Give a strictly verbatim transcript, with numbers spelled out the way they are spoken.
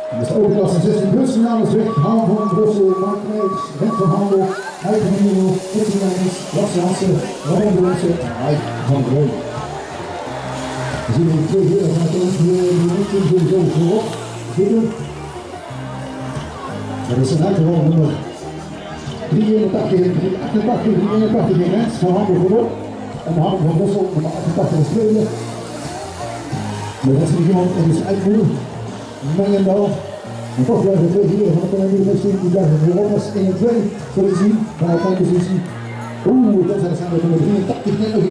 Dus de overklasse zestien busfinales weg. Haan van Brussel, Mark Meijers, Rent van Handel, Heike van Nieuw, Kitty Wijners, Lasse Hansen, Robin de Wensen en Mike van der Leeuwen. We zien hier twee heren van het eerste sowieso voorop zitten. Dat is een uitgewoon nummer drieëntachtig en drieëntachtig, drieëntachtig in Rens van Handel voorop. En de Handel van Brussel, nummer achtentachtig is tweede. De rest van iemand in de uitvoer. Mengendal. En toch blijven twee heren van de Colombië-Mesting die blijven voorop als één en twee. Zullen we zien van de positie. Oeh, dat zijn de nummer drieëntachtig.